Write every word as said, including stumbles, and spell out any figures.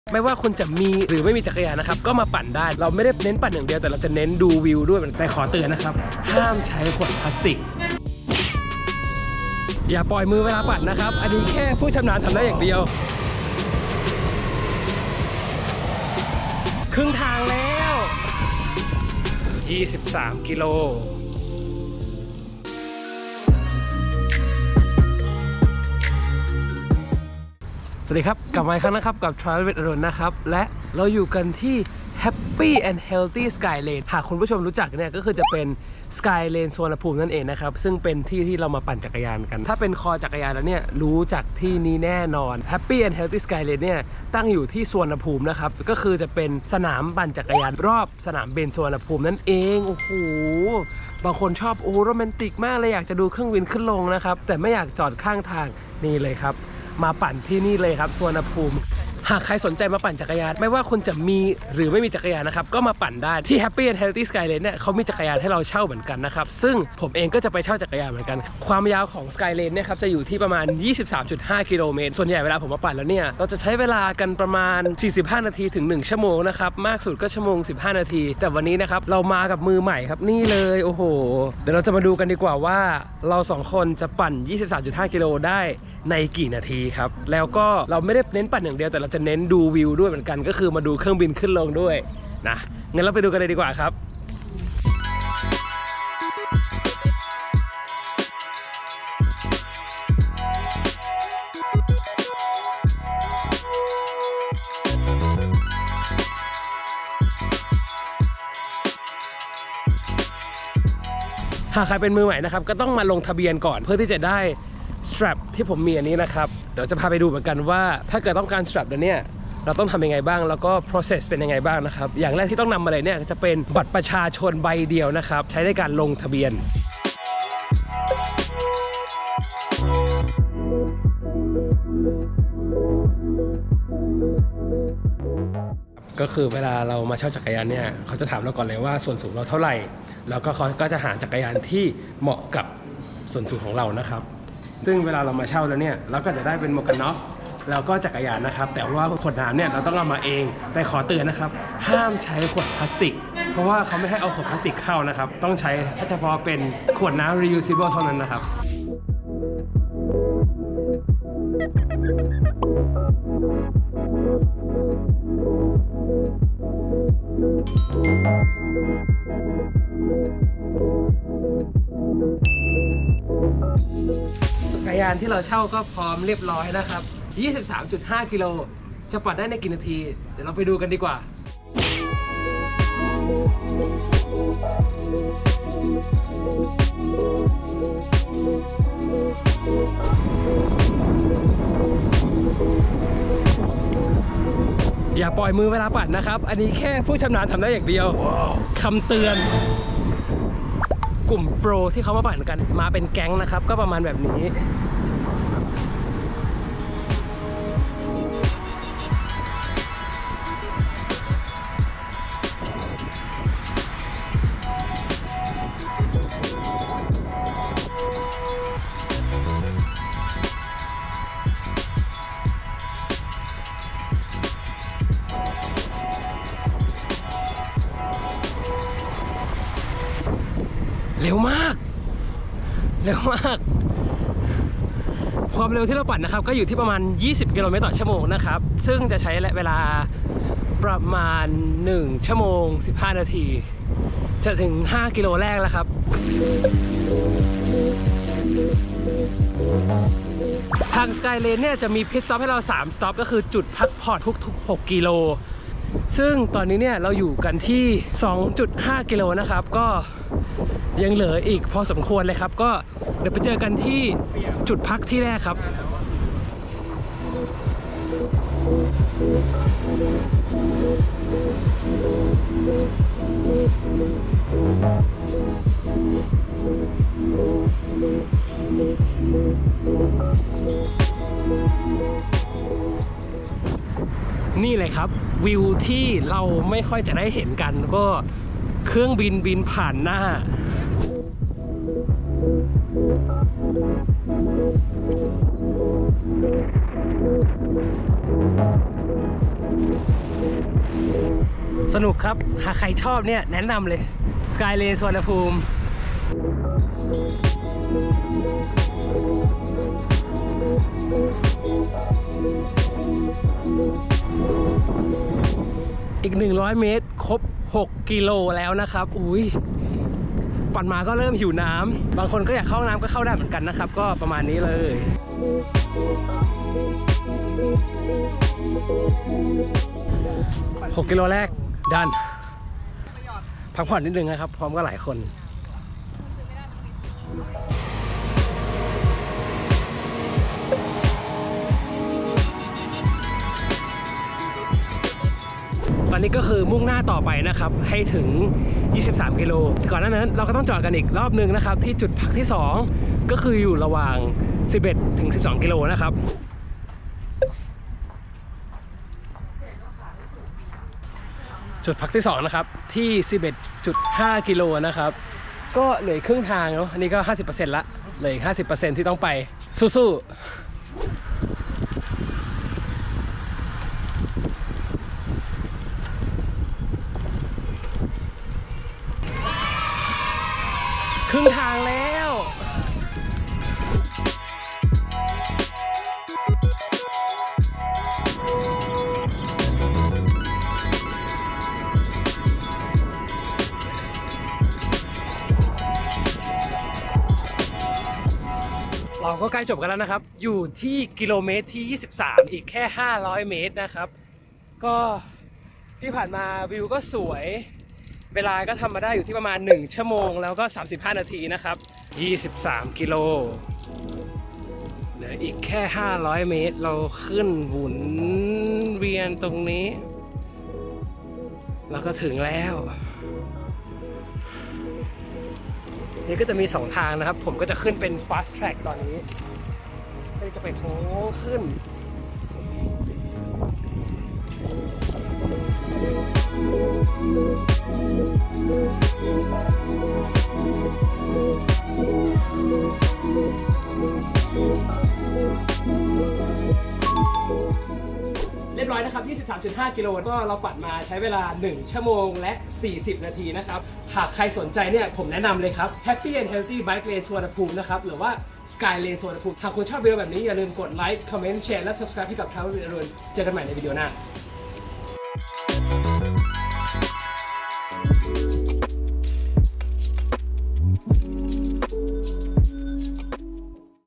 ไม่ว่าคุณจะมีหรือไม่มีจักรยานนะครับก็มาปั่นได้เราไม่ได้เน้นปั่นอย่างเดียวแต่เราจะเน้นดูวิวด้วยแต่ขอเตือนนะครับห้ามใช้ขวดพลาสติกอย่าปล่อยมือเวลาปั่นนะครับอันนี้แค่ผู้ชำนาญทำได้อย่างเดียวครึ่งทางแล้วยี่สิบสามกิโลสวัสดีครับกลับมาอีกครั้งนะครับกับ Travel with อรุณนะครับและเราอยู่กันที่ Happy and Healthy Sky Lane หากคุณผู้ชมรู้จักเนี่ยก็คือจะเป็น Sky Lane สวนภูมินั่นเองนะครับซึ่งเป็นที่ที่เรามาปั่นจักรยานกันถ้าเป็นคอจักรยานแล้วเนี่ยรู้จักที่นี้แน่นอน Happy and Healthy Sky Lane เนี่ยตั้งอยู่ที่สวนภูมินะครับก็คือจะเป็นสนามปั่นจักรยานรอบสนามเบญสวนภูมินั่นเองโอ้โหบางคนชอบโอ้โรแมนติกมากเลยอยากจะดูเครื่องบินขึ้นลงนะครับแต่ไม่อยากจอดข้างทางนี่เลยครับมาปั่นที่นี่เลยครับสวนภูมิหากใครสนใจมาปั่นจักรยานไม่ว่าคุณจะมีหรือไม่มีจักรยานนะครับก็มาปั่นได้ที่ Happy and Healthy Sky Lane เนี่ยเขามีจักรยานให้เราเช่าเหมือนกันนะครับซึ่งผมเองก็จะไปเช่าจักรยานเหมือนกันความยาวของ Sky Lane เนี่ยครับจะอยู่ที่ประมาณ ยี่สิบสามจุดห้า กิโลเมตรส่วนใหญ่เวลาผมมาปั่นแล้วเนี่ยเราจะใช้เวลากันประมาณสี่สิบห้านาทีถึงหนึ่งชั่วโมงนะครับมากสุดก็ชั่วโมงสิบห้านาทีแต่วันนี้นะครับเรามากับมือใหม่ครับนี่เลยโอ้โหเดี๋ยวเราจะมาดูกันดีกว่าว่าเราสองคนจะปั่น ยี่สิบสามจุดห้า กิโลได้ในกี่นาทีครับแล้วก็เราไม่ได้เน้นปั่นอย่างเดียวแต่เราจะเน้นดูวิวด้วยเหมือนกันก็คือมาดูเครื่องบินขึ้นลงด้วยนะงั้นเราไปดูกันเลยดีกว่าครับหากใครเป็นมือใหม่นะครับก็ต้องมาลงทะเบียนก่อนเพื่อที่จะได้strap ที่ผมมีอันนี้นะครับเดี๋ยวจะพาไปดูเหมือนกันว่าถ้าเกิดต้องการ strap เนี่ยเราต้องทำยังไงบ้างแล้วก็ process เป็นยังไงบ้างนะครับอย่างแรกที่ต้องนำมาเลยเนี่ยจะเป็นบัตรประชาชนใบเดียวนะครับใช้ในการลงทะเบียนก็คือเวลาเรามาเช่าจักรยานเนี่ยเขาจะถามเราก่อนเลยว่าส่วนสูงเราเท่าไหร่แล้วก็เขาก็จะหาจักรยานที่เหมาะกับส่วนสูงของเรานะครับซึ่งเวลาเรามาเช่าแล้วเนี่ยเราก็จะได้เป็นหมวกกันน็อกแล้วก็จักรยานนะครับแต่ว่าขวดน้ำเนี่ยเราต้องเอามาเองแต่ขอเตือนนะครับห้ามใช้ขวดพลาสติกเพราะว่าเขาไม่ให้เอาขวดพลาสติกเข้านะครับต้องใช้เฉพาะเป็นขวดน้ำ reusable เท่านั้นนะครับจักรยานที่เราเช่าก็พร้อมเรียบร้อยนะครับ ยี่สิบสามจุดห้า กิโลจะปั่นได้ในกี่นาทีเดี๋ยวเราไปดูกันดีกว่าอย่าปล่อยมือเวลาปั่นนะครับอันนี้แค่ผู้ชำนาญทำได้อย่างเดียว wow. คำเตือนกลุ่มโปรที่เขามาปั่นกันมาเป็นแก๊งนะครับก็ประมาณแบบนี้เร็วมากเร็วมากความเร็วที่เราปั่นนะครับก็อยู่ที่ประมาณยี่สิบกิโลเมตรต่อชั่วโมงนะครับซึ่งจะใช้เวลาประมาณหนึ่งชั่วโมงสิบห้านาทีจะถึงห้ากิโลแรกแล้วครับทาง Sky Lane เนี่ยจะมีพิทสต็อปให้เราสามสต็อปก็คือจุดพักผ่อนทุกๆหกกิโลซึ่งตอนนี้เนี่ยเราอยู่กันที่ สองจุดห้า กิโลนะครับก็ยังเหลืออีกพอสมควรเลยครับก็เดี๋ยวไปเจอกันที่จุดพักที่แรกครับนี่เลยครับวิวที่เราไม่ค่อยจะได้เห็นกันก็เครื่องบินบินผ่านหน้า นี่สนุกครับหากใครชอบเนี่ยแนะนำเลย Sky Lane สุวรรณภูมิอีกหนึ่งร้อยเมตรครบหกกิโลแล้วนะครับอุ้ยปั่นมาก็เริ่มหิวน้ำบางคนก็อยากเข้าน้ำก็เข้าได้เหมือนกันนะครับก็ประมาณนี้เลยหกกิโลแรกดันพักผ่อนนิดนึงนะครับพร้อมก็หลายคนตอนนี้ก็คือมุ่งหน้าต่อไปนะครับให้ถึงยี่สิบสามกิโลก่อนหน้านั้นเราก็ต้องจอดกันอีกรอบนึงนะครับที่จุดพักที่สองก็คืออยู่ระหว่างสิบเอ็ดถึงสิบสองกิโลนะครับจุดพักที่สองนะครับที่ สิบเอ็ดจุดห้า กิโลนะครับก็เหลือครึ่งทางเนาะอันนี้ก็ ห้าสิบเปอร์เซ็นต์ ละเหลืออีก ห้าสิบเปอร์เซ็นต์ ที่ต้องไปสู้ๆครึ่งทางแล้วเราก็ใกล้จบกันแล้วนะครับอยู่ที่กิโลเมตรที่ยี่สิบสามอีกแค่ห้าร้อยเมตรนะครับก็ที่ผ่านมาวิวก็สวยเวลาก็ทำมาได้อยู่ที่ประมาณหนึ่งชั่วโมงแล้วก็สามสิบห้านาทีนะครับยี่สิบสามกิโลเหลืออีกแค่ห้าร้อยเมตรเราขึ้นหมุนเวียนตรงนี้เราก็ถึงแล้วนี่ก็จะมีสองทางนะครับผมก็จะขึ้นเป็น fast track ตอนนี้ก็จะเป็นโค้งขึ้นเรียบร้อยนะครับ ยี่สิบสามจุดห้า กิโลก็เราปั่นมาใช้เวลาหนึ่งชั่วโมงและสี่สิบนาทีนะครับหากใครสนใจเนี่ยผมแนะนำเลยครับ Happy and Healthy Bike Lane สุวรรณภูมินะครับหรือว่า Sky Lane สุวรรณภูมิหากคุณชอบวิดีโอแบบนี้อย่าลืมกดไลค์คอมเมนต์แชร์และ Subscribe ให้กับ Travel with Arun เจอกันใหม่ในวิดีโอหน้า